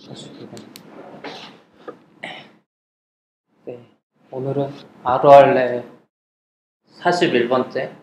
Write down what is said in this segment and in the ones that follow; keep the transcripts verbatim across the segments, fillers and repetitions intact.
사십일 번. 네, 오늘은 아르알레 사십일 번째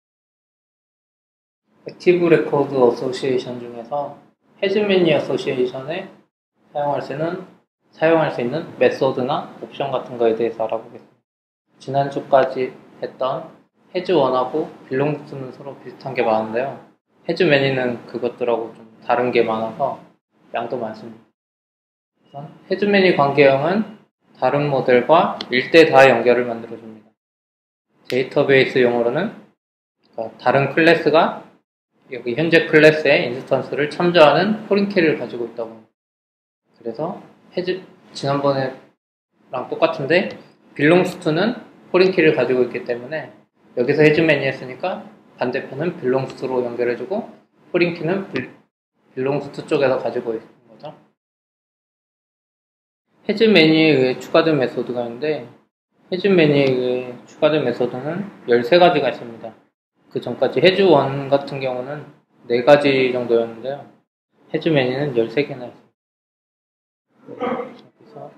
액티브 레코드 어소시에이션 중에서 헤즈메니 어소시에이션에 사용할 수 있는 사용할 수 있는 메소드나 옵션 같은 거에 대해서 알아보겠습니다. 지난주까지 했던 헤즈원하고 빌롱스는 서로 비슷한 게 많은데요. 헤즈메니는 그것들하고 좀 다른 게 많아서 양도 많습니다. 우선 헤즈메니 관계형은 다른 모델과 일대다 연결을 만들어줍니다. 데이터베이스 용어로는 그러니까 다른 클래스가 여기 현재 클래스의 인스턴스를 참조하는 포린키를 가지고 있다고 합니다. 그래서 헤즈, 지난번에랑 똑같은데 belongs to는 포린키를 가지고 있기 때문에 여기서 헤즈메니 했으니까 반대편은 belongs to로 연결해주고 포린키는 belongs to 쪽에서 가지고 있는 거죠. 헤즈메니에 의해 추가된 메소드가 있는데 헤즈메니에 의해 추가된 메소드는 열세 가지가 있습니다. 그 전까지 헤즈원 같은 경우는 네 가지 정도였는데요. 헤즈메니는 열세 개나 있습니다. 그래서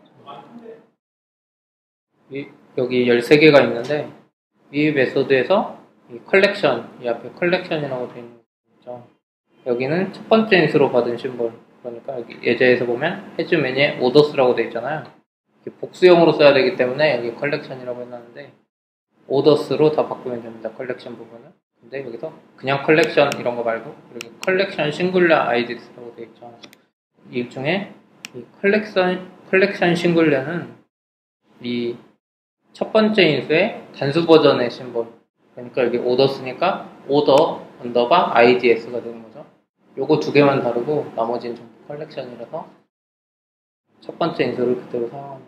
이, 여기 열세 개가 있는데 이 메소드에서 이 컬렉션, 이 앞에 컬렉션이라고 되어 있는 거죠. 여기는 첫 번째 인수로 받은 심볼, 그러니까 여기 예제에서 보면 헤즈메니에 오더스라고 되어 있잖아요. 복수형으로 써야 되기 때문에 여기 컬렉션이라고 해놨는데 오더스로 다 바꾸면 됩니다. 컬렉션 부분은. 근데 여기서 그냥 컬렉션 이런 거 말고 여기 컬렉션 싱글러 아이디스라고 되어 있죠. 이 중에 이 컬렉션 컬렉션 싱글러는 이 첫 번째 인수의 단수 버전의 심볼. 그러니까 여기 오더스니까 오더 언더바 아이디에스가 되는 거죠. 요거 두 개만 다르고 나머지는 전부 컬렉션이라서 첫 번째 인수를 그대로 사용합니다.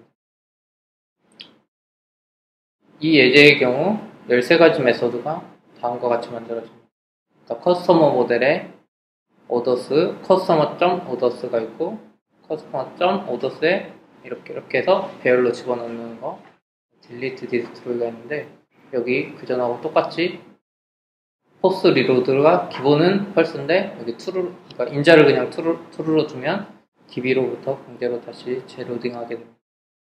이 예제의 경우 열세 가지 메소드가 다음과 같이 만들어집니다. 그러니까 커스터머 모델에 오더스, 커스터머.오더스가 있고 커스터머.오더스에 이렇게 이렇게 해서 배열로 집어넣는 거 딜리트 디스트로이가 있는데 여기 그전하고 똑같이 포스 리로드가 기본은 펄스인데 여기 트루, 그러니까 인자를 그냥 트루, 트루로 두면 디비로부터 공제로 다시 재로딩하게 됩니다.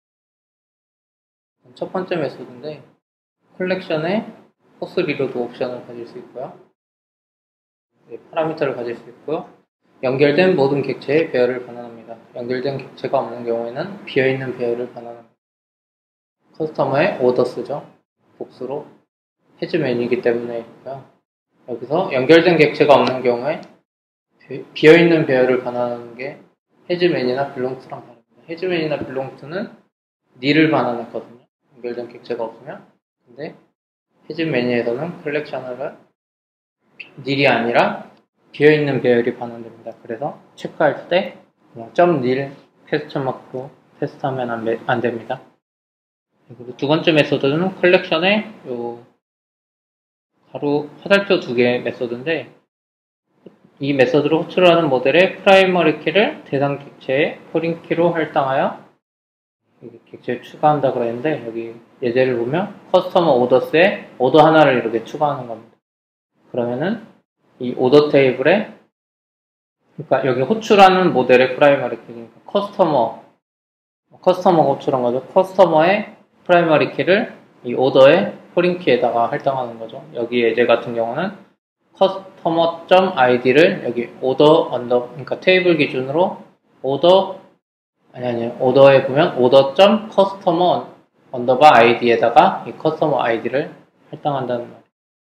첫 번째 메소드인데 컬렉션에 포스 리로드 옵션을 가질 수 있고요. 네, 파라미터를 가질 수 있고요. 연결된 모든 객체의 배열을 반환합니다. 연결된 객체가 없는 경우에는 비어있는 배열을 반환합니다. 커스터머의 오더스죠. 복수로 헤즈메니이기 때문에 있고요. 여기서 연결된 객체가 없는 경우에 비어있는 배열을 반환하는 게 헤즈메니나 빌롱스랑 다릅니다. 헤즈메니나 빌롱스는 닐을 반환했거든요. 연결된 객체가 없으면. 근데 헤즈메니에서는 컬렉션을 닐이 아니라 비어있는 배열이 반환됩니다. 그래서 체크할 때 그냥 .nil 퀘스천 마크로 테스트하면 안, 안 됩니다. 그리고 두 번째 메소드는 컬렉션의 요 가로 화살표 두 개의 메소드인데 이 메소드를 호출을 하는 모델의 프라이머리 키를 대상 객체의 포린 키로 할당하여 객체를 추가한다 그랬는데 여기 예제를 보면 커스터머 오더스에 오더 하나를 이렇게 추가하는 겁니다. 그러면은 이 오더 테이블에 그러니까 여기 호출하는 모델의 프라이머리 키, 그러니까 커스터머 커스터머가 호출한 거죠. 커스터머의 프라이머리 키를 이 오더의 포린 키에다가 할당하는 거죠. 여기 예제 같은 경우는 customer.id를 여기 오더 언더 그러니까 테이블 기준으로 오더 아니 아니 오더에 보면 오더.customer 언더바 id에다가 이 customer id를 할당한다는 말이에요.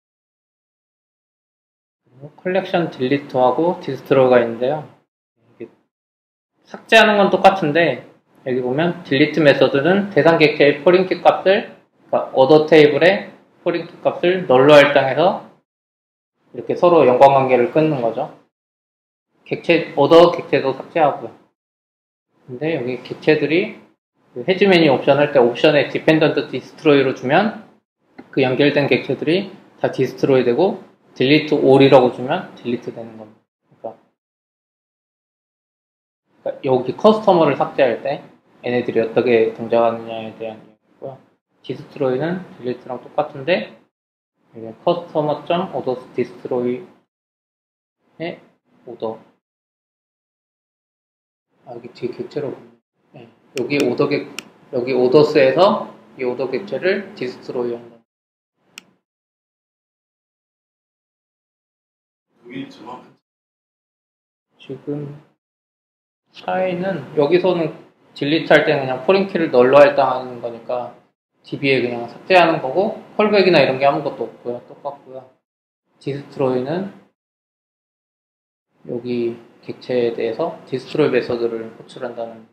컬렉션 딜리트하고 디스트로이가 있는데요. 삭제하는 건 똑같은데 여기 보면 딜리트 메소드는 대상 객체의 포린키 값을 그러니까 오더 테이블의 포린키 값을 널로 할당해서 이렇게 서로 연관관계를 끊는 거죠. 객체 오더 객체도 삭제하고요. 근데 여기 객체들이 헤즈메니 옵션 할 때 옵션에 디펜던트 디스트로이로 주면 그 연결된 객체들이 다 디스트로이 되고 딜리트 올이라고 주면 딜리트 되는 겁니다. 그러니까, 그러니까 여기 커스터머를 삭제할 때 얘네들이 어떻게 동작하느냐에 대한 얘기고요. 디스트로이는 딜리트랑 똑같은데 커스터머.오더 디스트로이의 오더 아, 여기 뒤에 객체로 보면 네. 여기 오더 객 여기 오더스에서 이 오더 객체를 디스트로이 한다. 여기 정확한 지금 차이는 여기서는 딜리트 할 때는 그냥 포링키를 널로 할당하는 거니까 디비에 그냥 삭제하는 거고 콜백이나 이런 게 아무것도 없고요. 똑같고요. 디스트로이는 여기 객체에 대해서 디스트로이 메서드를 호출한다는.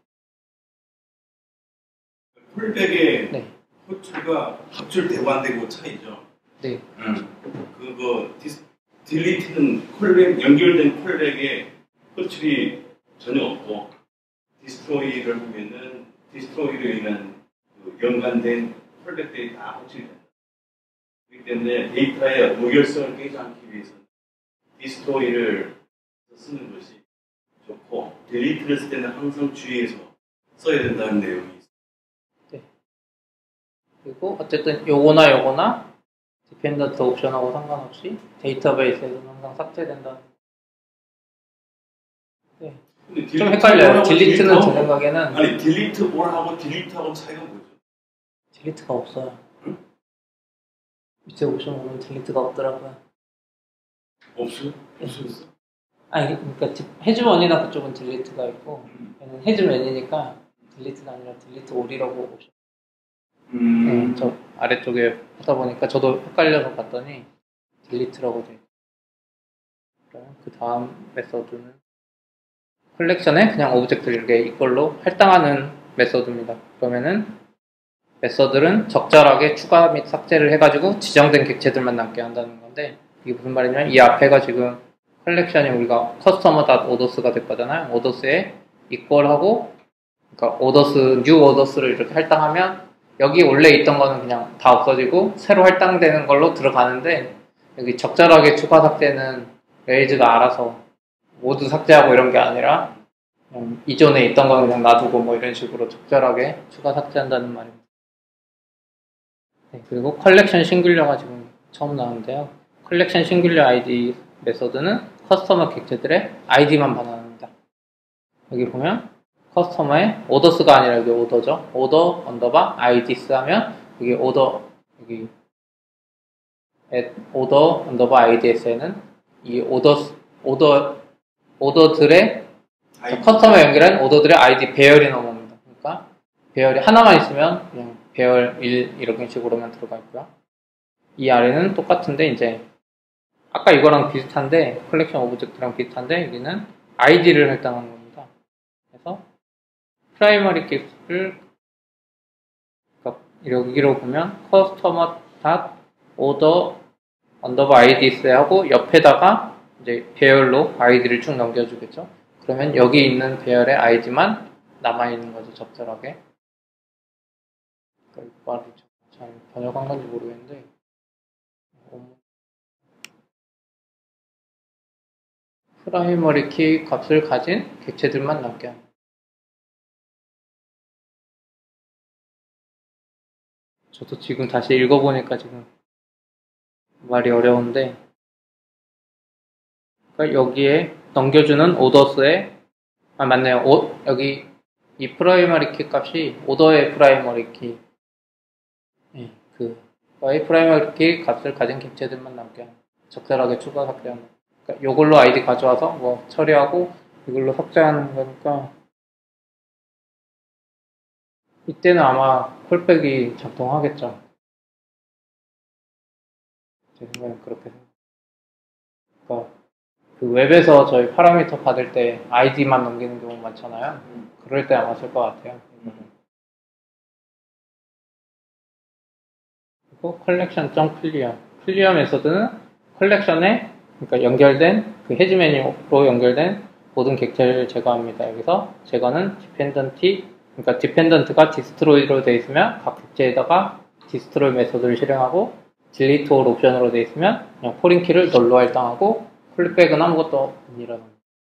콜백의 네. 호출과 호출되고 안 되고 차이죠. 네. 음. 그거 디스, 딜리트는 콜백 연결된 콜백에 호출이 전혀 없고 디스트로이를 보면은 디스트로이로 인한 그 연관된 콜백들이 다 호출이 된다. 그렇기 때문에 데이터의 무결성을 깨지 않기 위해서 디스트로이를 쓰는 것이 좋고 딜리트를 쓸 때는 항상 주의해서 써야 된다는 내용이 있습니다. 네. 그리고 어쨌든 요거나 요거나 디펜던트 옵션하고 상관없이 데이터베이스에서는 항상 삭제된다. 네. 좀 헷갈려요. 딜리트는 제 생각에는 아니 딜리트 올하고 딜리트하고 차이가 뭐죠? 딜리트가 없어요. 응? 밑에 옵션 보면 딜리트가 없더라고요. 없어요? 없었어? 아니 그러니까 해즈원이나 그쪽은 딜리트가 있고 음. 얘는 해즈맨이니까 딜리트가 아니라 딜리트 올이라고 옵션. 음. 네, 저 아래쪽에 하다 보니까 저도 헷갈려서 봤더니 딜리트라고 돼 있어요. 그 다음 메서드는 컬렉션에 그냥 오브젝트를 이걸로 할당하는 메서드입니다. 그러면은 메서드는 적절하게 추가 및 삭제를 해가지고 지정된 객체들만 남게 한다는 건데 이게 무슨 말이냐면 이 앞에가 지금 컬렉션이 우리가 customer.others가 될 거잖아요. others에 equal하고 그러니까 others, new others를 이렇게 할당하면 여기 원래 있던 거는 그냥 다 없어지고 새로 할당되는 걸로 들어가는데 여기 적절하게 추가 삭제는 레이즈가 알아서 모두 삭제하고 이런 게 아니라 그냥 이전에 있던 거는 그냥 놔두고 뭐 이런 식으로 적절하게 추가 삭제한다는 말입니다. 네, 그리고 컬렉션 싱귤러가 지금 처음 나왔는데요. 컬렉션 싱귤러 아이디 메서드는 커스터머 객체들의 아이디만 반환합니다. 여기 보면 커스터머의 오더스가 아니라 여기 오더죠. 오더 언더바 아이디스 하면 여기 오더 여기 오더 언더바 아이디에스에는 이 오더 오더 오더들의 커스터머에 연결한 오더들의 아이디 배열이 나옵니다. 그러니까 배열이 하나만 있으면 그냥 배열 일 이런 식으로만 들어가 있고요. 이 아래는 똑같은데 이제 아까 이거랑 비슷한데 컬렉션 오브젝트랑 비슷한데 여기는 아이디를 할당하는 겁니다. 그래서 프라이머리 킥을 그러니까 여기로 보면 커스터머 닷 오더 언더바 아이디스 하고 옆에다가 이제 배열로 아이디를 쭉 넘겨주겠죠. 그러면 여기 있는 배열의 아이디만 남아있는 거죠, 적절하게. 그러니까 이 말을 잘 번역한 건지 모르겠는데 프라이머리 키 값을 가진 객체들만 남게 합니다. 저도 지금 다시 읽어보니까 지금 말이 어려운데 그러니까 여기에 넘겨주는 오더스에 아 맞네요. 오, 여기 이 프라이머리 키 값이 오더의 프라이머리 키 네, 그 이 프라이머리 키 값을 가진 객체들만 남게 합니다. 적절하게 추가 삭제하는 그러니까 이걸로 아이디 가져와서 뭐 처리하고 이걸로 삭제하는 거니까 이때는 아마 콜백이 작동하겠죠. 제 생각엔 그렇게 생각해요. 그러니까 그 웹에서 저희 파라미터 받을 때 아이디만 넘기는 경우 많잖아요. 그럴 때 아마 쓸 것 같아요. 그리고 컬렉션 클리어 클리어 메서드는 컬렉션에 그러니까 연결된 그 해지 메뉴로 연결된 모든 객체를 제거합니다. 여기서 제거는 디펜던티 그러니까 디펜던트가 디스트로이로 되어 있으면 각 객체에다가 디스트로이 메서드를 실행하고 딜리트 올 옵션으로 되어 있으면 그냥 포린 키를 널로 할당하고 콜백은 아무것도 아니라는.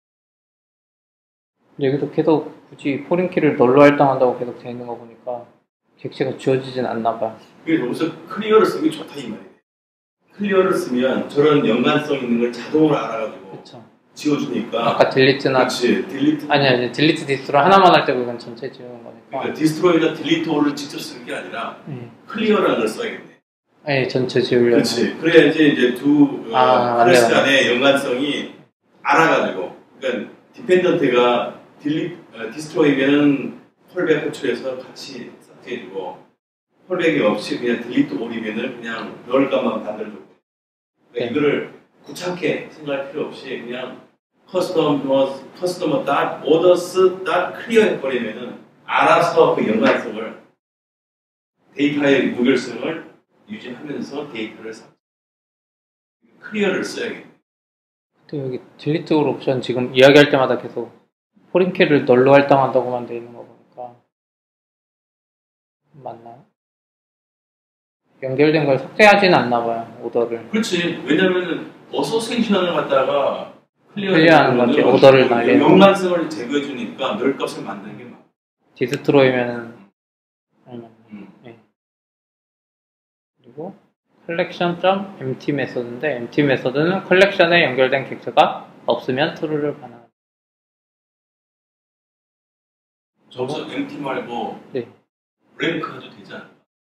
여기도 계속 굳이 포린 키를 널로 할당한다고 계속 되어 있는 거 보니까 객체가 지워지진 않나 봐. 그래서 여기서 클리어를 쓰기 좋다 이 말이에요. 클리어를 쓰면 저런 연관성 있는 걸 자동으로 알아가지고 그쵸. 지워주니까. 아까 딜리트나. 그렇지. 딜리트. 아니, 아니, 딜리트 디스트로 하나만 할 때고 이건 전체 지우는 거니까. 그러니까 디스트로이나 딜리트 올을 직접 쓰는 게 아니라 네. 클리어라는 걸 써야겠네. 네, 전체 지우려면. 그렇지. 그래야지 이제 두 아, 어, 클래스 간의 연관성이 알아가지고. 그러니까 디펜던트가 딜리, 어, 디스트로이면 콜백 호출해서 같이 삭제해주고 콜백이 없이 그냥 딜리트 올이면은 그냥 넣을 값만 만들어주고. 그러니까 네. 이거를 구차하게 생각할 필요 없이 그냥 커스터머 커스터머 닷 오더스 닷 클리어 해버리면은 알아서 그 연관성을 데이터의 무결성을 유지하면서 데이터를 삭제. 클리어를 써야겠네. 근데 여기 딜리트 올 옵션 지금 이야기할 때마다 계속 포린키를 널로 할당한다고만 돼 있는 거 보니까 맞나요? 연결된 걸 삭제하진 않나 봐요, 오더를. 그렇지. 왜냐면은 어소시에이션을 갖다가 클리어하는 건지 오더를 날리는 연관성을 제거해 주니까 널 값을 만드는 게 맞아. 디스트로이면은 아니면 음. 네. 그리고 collection.empty 메소드인데 empty 메소드는 컬렉션에 연결된 객체가 없으면 true를 반환합니다. 저기서 empty 말고 네. blank 해도 되지 않을까?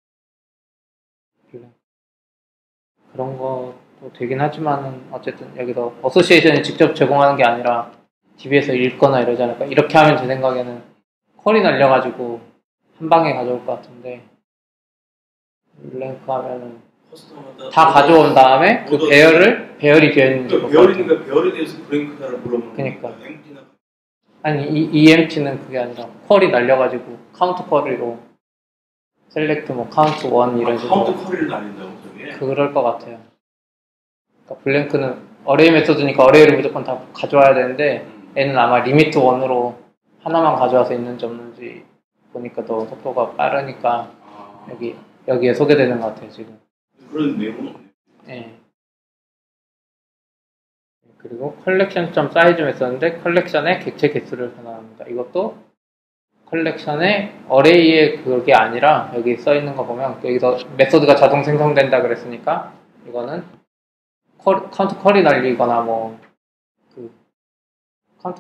그런 것도 되긴 하지만은 어쨌든 여기서 어소시에이션이 직접 제공하는 게 아니라 디비에서 읽거나 이러지 않을까. 이렇게 하면 제 생각에는 퀄이 날려가지고 한 방에 가져올 것 같은데 블랭크 하면은 다 가져온 다음에 그 배열을 배열이 되어 있는지 그러니까 배열이니까 배열에 대해서 블랭크다라고 물어보는 그러니까. 거니까 empty나 아니 이 이엠티는 그게 아니라 퀄이 날려가지고 카운트 쿼리로 셀렉트 뭐 카운트 원 이런 아, 식으로 카운트 쿼리를 날린다고 저게? 그럴 것 같아요. 그러니까 블랭크는 어레이 메소드니까 어레이를 무조건 다 가져와야 되는데 음. 얘는 아마 리미트 원으로 하나만 가져와서 있는지 없는지 보니까 더 속도가 빠르니까 아. 여기 여기에 소개되는 것 같아요 지금. 그런 내용은 없네요. 네. 그리고 컬렉션.size 메소드인데 컬렉션의 객체 개수를 변환합니다. 이것도 컬렉션의 어레이의 그게 아니라 여기 써 있는 거 보면 여기서 메소드가 자동 생성된다 그랬으니까 이거는 컬, 카운트 컬이 날리거나 뭐 그 카운트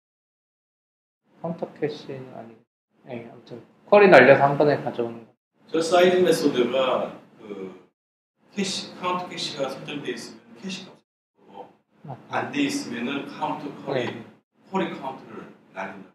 카운터 캐시는 아니고 네, 아무튼 컬이 날려서 한 번에 가져오는 거. 저 사이즈 메소드가 그 캐시 카운트 캐시가 설정돼 있으면 캐시가 없고 안 돼 있으면은 카운트 컬이 네. 컬이 카운트를 날린다.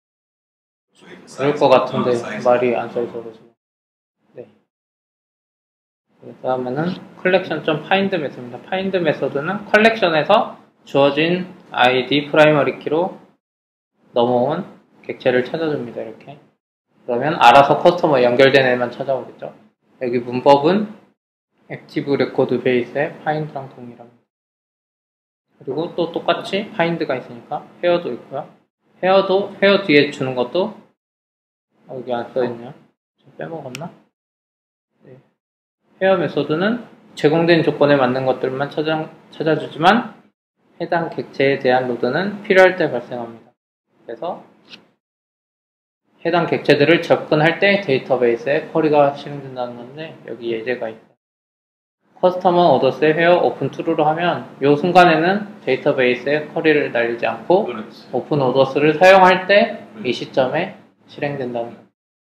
그럴 것 같은데 말이 안 써있어서 네. 그 다음에는 collection.find 메소드입니다. find 메소드는 컬렉션에서 주어진 아이디 프라이머리 키로 넘어온 객체를 찾아줍니다. 이렇게 그러면 알아서 커스터머 연결된 애만 찾아오겠죠. 여기 문법은 액티브 레코드 베이스의 find랑 동일합니다. 그리고 또 똑같이 find가 있으니까 헤어도 있고요. 헤어도 헤어 뒤에 주는 것도 여기 안 써있네요. 빼먹었나? 네. 헤어 메소드는 제공된 조건에 맞는 것들만 찾아, 찾아주지만 해당 객체에 대한 로드는 필요할 때 발생합니다. 그래서 해당 객체들을 접근할 때 데이터베이스에 쿼리가 실행된다는 건데 여기 예제가 있어요. 커스터머 오더스의 헤어 오픈 트루로 하면 이 순간에는 데이터베이스에 쿼리를 날리지 않고 그렇지. 오픈 오더스를 사용할 때 이 시점에 실행된다는 거.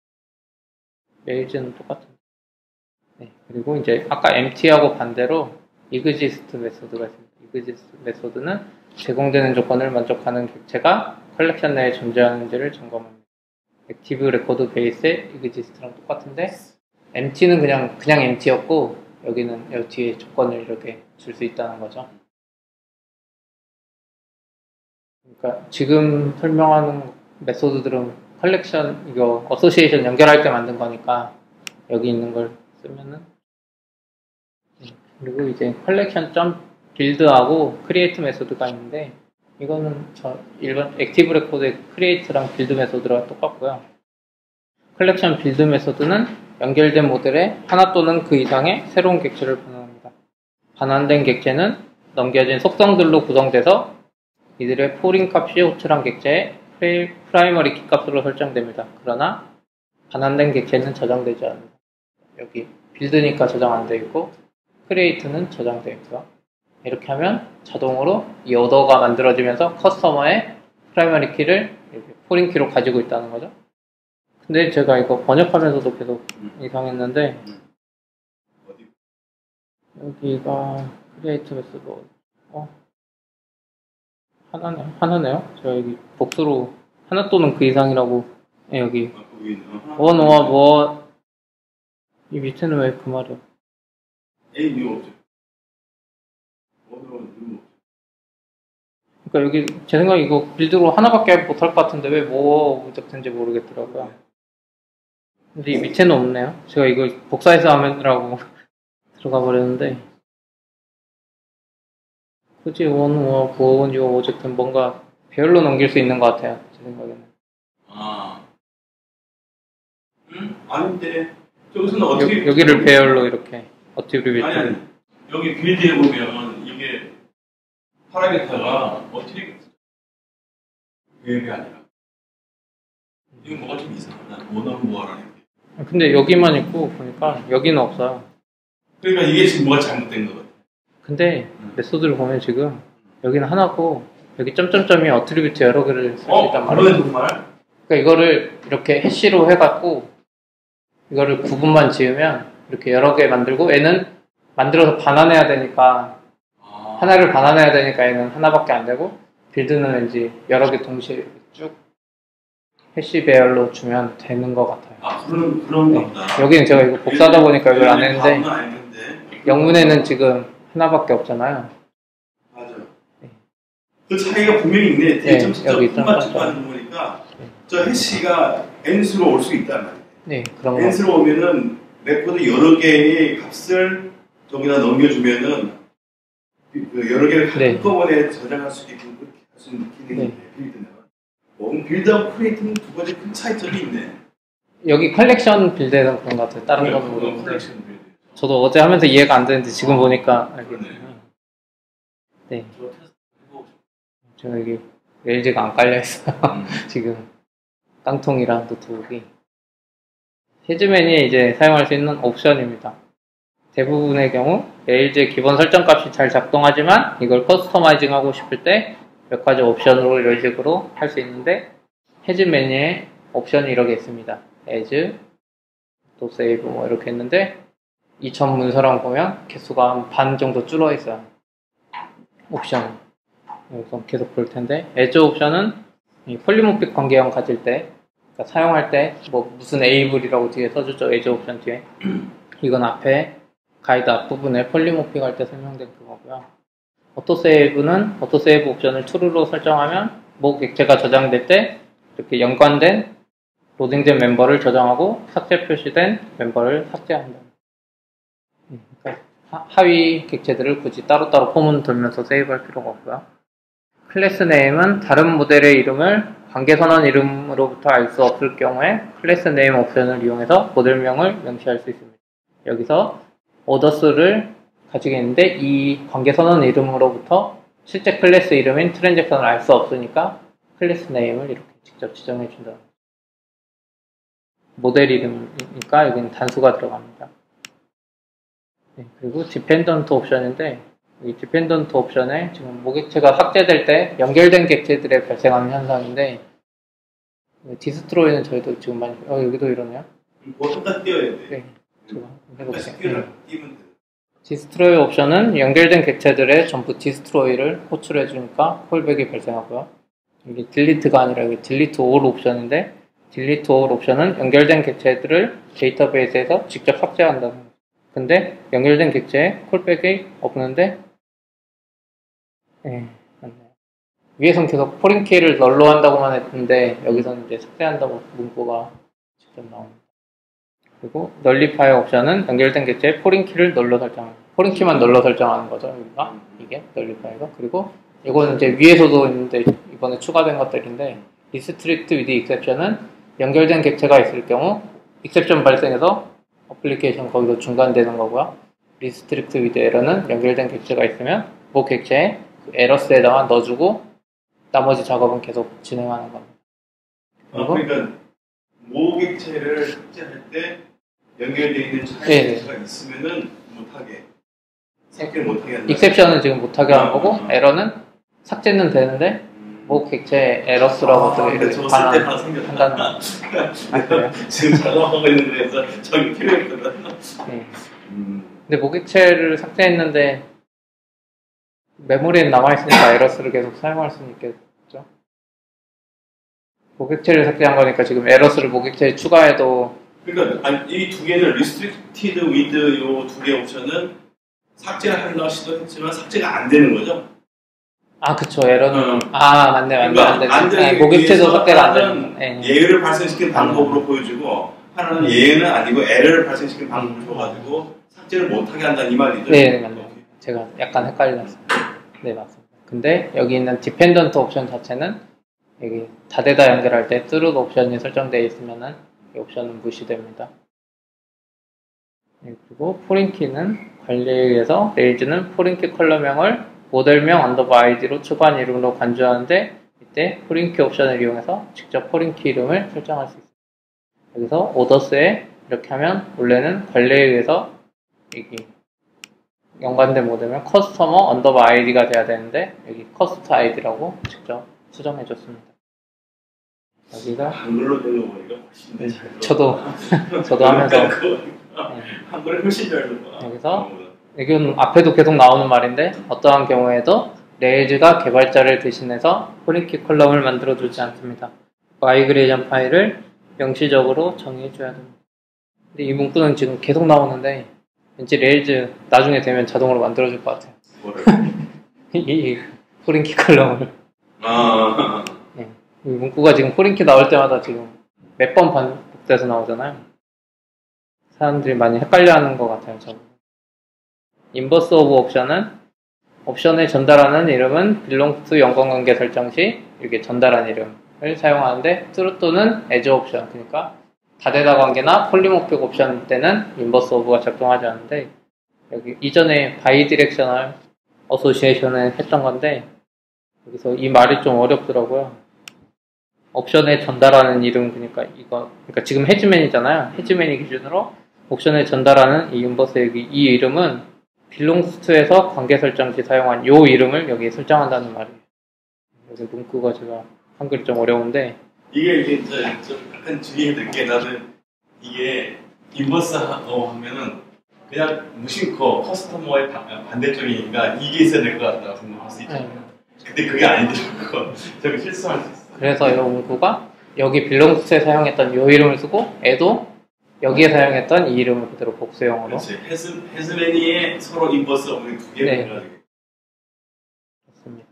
메일즈는 똑같은. 네, 그리고 이제 아까 empty하고 반대로 exist 메소드가 있습니다. exist 메소드는 제공되는 조건을 만족하는 객체가 컬렉션 내에 존재하는지를 점검합니다. 액티브 레코드 베이스의 exist랑 똑같은데 empty는 그냥 그냥 empty였고 여기는 여기 뒤에 조건을 이렇게 줄 수 있다는 거죠. 그러니까 지금 설명하는 메소드들은 컬렉션 이거 어소시에이션 연결할 때 만든 거니까 여기 있는 걸 쓰면은 그리고 이제 컬렉션 점 빌드하고 크리에이트 메소드가 있는데 이거는 저 일반 액티브 레코드의 크리에이트랑 빌드 메소드랑 똑같고요. 컬렉션 빌드 메소드는 연결된 모델에 하나 또는 그 이상의 새로운 객체를 반환합니다. 반환된 객체는 넘겨진 속성들로 구성돼서 이들의 포린 값이 호출한 객체의 프라이머리 키 값으로 설정됩니다. 그러나 반환된 객체는 저장되지 않습니다. 여기 빌드니까 저장 안 되어 있고 크리에이트는 저장되어 있고요. 이렇게 하면 자동으로 이 오더가 만들어지면서 커스터머의 프라이머리 키를 이렇게 포린 키로 가지고 있다는 거죠. 근데 제가 이거 번역하면서도 계속 음. 이상했는데 음. 어디? 여기가 크리에이트 메소드 어? 하나네, 하나네요. 제가 여기 복수로 하나 또는 그 이상이라고 네, 여기 아, 거기 있는 거. 원 오와 뭐 이 밑에는 왜 그 말이야? A 뉴 오브젝트. 원으로 뉴 그러니까 여기 제 생각에 이거 빌드로 하나밖에 못할 것 같은데 왜 뭐 오브젝트인지 모르겠더라고요. 근데 이 밑에는 없네요. 제가 이거 복사해서 하면라고 들어가 버렸는데 굳이 원 오와 원 유 오브젝트는 뭔가 배열로 넘길 수 있는 것 같아요. 제 생각에는. 아. 음? 아닌데. 저기서는 어떻게. 여, 여기를 배열로 이렇게 어트리뷰트. 아니, 아니. 여기 빌드에 보면 이게 파라미터가 어떻게 배열이 아니라. 이거 뭐가 좀 이상하다. 원어무어라는 게. 근데 여기만 있고 보니까 여기는 없어요. 그러니까 이게 지금 뭐가 잘못된 것 같아. 근데 음. 메소드를 보면 지금 여기는 하나고 여기 점점점이 어트리뷰트 여러 개를 쓸 수 어? 있단 말이에요. 그러네 정말? 그러니까 이거를 이렇게 해시로 해갖고 이거를 구분만 지으면 이렇게 여러 개 만들고 얘는 만들어서 반환해야 되니까 아. 하나를 반환해야 되니까 얘는 하나밖에 안 되고 빌드는 왠지 여러 개 동시에 쭉 해시 배열로 주면 되는 것 같아요. 아 그런 그런 네. 거다. 여기는 제가 이거 복사하다 보니까 이걸 안 했는데 다음은 알겠는데. 영문에는 지금 하나밖에 없잖아요. 맞아. 네. 그 차이가 분명히 있네. 뒤에 네, 점점 여기 콤마 점점. 찍고 하는 거 보니까 저 해시가 n수로 올 수 있단 말이에요. 네, 그런 거. n수로 오면은 레코드 여러 개의 값을 저기다 넘겨주면은 그 여러 개를 네. 한꺼번에 저장할 수 있게끔 그렇게 할 수 있는 기능이 네. 있네. 빌드는. 뭐 빌드하고 크리에이트는 두 가지 큰 차이점이 있네. 여기 컬렉션 빌드에는 그런 것 같아요. 다른 그래, 건 그거 모르는데 컬렉션 빌드. 저도 어제 하면서 이해가 안 되는데 지금 아, 보니까 그러네. 알겠네요. 네, 저 테스트 해보고 싶어. 제가 여기 레일즈가 안 깔려 있어요. 음. 지금 깡통이랑 노트북이 헤즈맨이 이제 사용할 수 있는 옵션입니다. 대부분의 경우 레일즈의 기본 설정값이 잘 작동하지만 이걸 커스터마이징 하고 싶을 때 몇 가지 옵션으로 이런 식으로 할 수 있는데 헤즈맨의 옵션이 이렇게 있습니다. as, 또 save 뭐 이렇게 있는데 이 전 문서랑 보면 개수가 한 반 정도 줄어 있어요. 옵션 여기서 계속 볼 텐데 as 옵션은 이 폴리모픽 관계형 가질 때 그러니까 사용할 때 뭐 무슨 에이블이라고 뒤에 써줬죠. as 옵션 뒤에 이건 앞에 가이드 앞부분에 폴리모픽 할 때 설명된 그거고요. 오토세이브는 오토세이브 옵션을 true로 설정하면 모 객체가 저장될 때 이렇게 연관된 로딩된 멤버를 저장하고 삭제 표시된 멤버를 삭제한다. 그러니까 하위 객체들을 굳이 따로따로 폼은 돌면서 세이브할 필요가 없고요. 클래스 네임은 다른 모델의 이름을 관계선언 이름으로부터 알 수 없을 경우에 클래스 네임 옵션을 이용해서 모델명을 명시할 수 있습니다. 여기서 오더스를 가지고 있는데 이 관계선언 이름으로부터 실제 클래스 이름인 트랜잭션을 알 수 없으니까 클래스 네임을 이렇게 직접 지정해 준다. 모델 이름이니까 여기는 단수가 들어갑니다. 네, 그리고 디펜던트 옵션인데 이 디펜던트 옵션에 지금 모객체가 삭제될 때 연결된 객체들에 발생하는 현상인데 디스트로이는 저희도 지금 많이 어 여기도 이러네요. 뭐 혼자 띄어야 돼. 네, 제가 다시 해볼게요. 띄우면 띄면 돼. 디스트로이 옵션은 연결된 객체들의 전부 디스트로이를 호출해 주니까 콜백이 발생하고요. 이게 딜리트가 아니라 이게 딜리트 올 옵션인데 딜리트 올 옵션은 연결된 객체들을 데이터베이스에서 직접 삭제한다는 거예요. 근데 연결된 객체에 콜백이 없는데 네, 맞네요. 위에선 계속 포린 키를 널로 한다고만 했는데 여기서는 이제 삭제한다고 문구가 직접 나옵니다. 그리고 널리파이 옵션은 연결된 객체에 포린 키를 널로 설정합니다. 포린 키만 널로 설정하는 거죠. 여기가 이게 널리파이가. 그리고 이거는 이제 위에서도 있는데 이번에 추가된 것들인데 restrict with exception은 연결된 객체가 있을 경우 exception 발생해서 어플리케이션 거기서 중단되는 거고요. restrict with error는 연결된 객체가 있으면 그 객체에 그 에러스에다가 넣어주고 나머지 작업은 계속 진행하는 겁니다. 아, 그러니까 모객체를 삭제할 때 연결되어 있는 네. 차이가 있으면은 못하게 삭제를 못하게 한다. 익셉션은 지금 못하게 하는 거고 아, 아. 에러는 삭제는 되는데 음. 뭐 객체 에러스라고 아, 어떻게 근데 저거 쓸 때만 생겼다. 한다는 아, 그래요? 지금 작업하고 있는 데서 저기 필요했거든. 네. 음. 근데 모객체를 삭제했는데 메모리에 남아있으니까 에러스를 계속 사용할 수는 있겠죠. 모객체를 삭제한 거니까 지금 에러스를 모객체에 추가해도 그러니까 이 두 개는 restricted with 요 두 개 옵션은 삭제를 하려고 시도했지만 삭제가 안 되는 거죠. 아 그쵸 에러는 음. 아 맞네 맞네 그러니까 안 되네. 안 되기 네, 모객체도 위해서 삭제가 안 하나는 되는 네. 예외를 발생시키는 방법으로 보여주고 하나는 예외는 아니고 에러를 발생시키는 방법을 줘가지고 삭제를 못하게 한다는 이 말이죠. 네 맞네요. 제가 약간 헷갈렸어요. 네 맞습니다. 근데 여기 있는 디펜던트 옵션 자체는 여기 다데다 연결할 때 트루 옵션이 설정되어 있으면은 이 옵션은 무시됩니다. 네, 그리고 포린키는 관리에 의해서 레일즈는 포린키 컬러명을 모델명 언더바 아이디로 초반 이름으로 간주하는데 이때 포린키 옵션을 이용해서 직접 포린키 이름을 설정할 수 있습니다. 여기서 오더스에 이렇게 하면 원래는 관리에 의해서 여기 연관된 모델명 커스터머 언더바 아이디가 돼야 되는데 여기 커스터 아이디라고 직접 수정해 줬습니다. 여기가 한글로 된 거 보니까 훨씬 더 잘. 저도 저도 하면서 네. 한글에 훨씬 잘 들어. 여기서 이건 앞에도 계속 나오는 말인데 어떠한 경우에도 레일즈가 개발자를 대신해서 포린키 컬럼을 만들어주지 않습니다. 마이그레이션 파일을 명시적으로 정의해줘야 됩니다. 근데 이 문구는 지금 계속 나오는데 왠지 레일즈 나중에 되면 자동으로 만들어줄 것 같아요. 뭐를? 이 포린키 컬럼을. 아. 네. 이 문구가 지금 포린키 나올 때마다 지금 몇 번 반복돼서 나오잖아요. 사람들이 많이 헷갈려하는 것 같아요. 저는. 인버스 오브 옵션은 옵션에 전달하는 이름은 belongs to 연관관계 설정 시 이렇게 전달한 이름을 사용하는데 트루 또는 as 옵션 그러니까 다데다 관계나 폴리모픽 옵션 때는 인버스 오브가 작동하지 않는데 여기 이전에 바이디렉셔널 어소시에이션을 했던 건데 여기서 이 말이 좀 어렵더라고요. 옵션에 전달하는 이름 그러니까 이거 그러니까 지금 헤즈맨이잖아요. 헤즈맨이 기준으로 옵션에 전달하는 이 인버스 여기 이 이름은 belongs to에서 관계 설정 시 사용한 요 이름을 여기에 설정한다는 말이에요. 여기 문구가 제가 한글이 좀 어려운데 이게 이제 좀 약간 주의해야 될 게 나는 이게 인버스 어, 하면은 그냥 무심코 커스터머의 반대쪽이니까 이게 있어야 될 것 같다고 생각할 수 있잖아요. 네. 근데 그게 아니더라고. 저기 실수할 수 있어. 그래서 이 문구가 여기 belongs to에 사용했던 요 이름을 쓰고 애도 여기에 사용했던 이 이름을 그대로 복수형으로. 그렇지. 헤즈, 헤즈매니에 서로 인버스 오브는 두 개를 네. 해가지고. 좋습니다.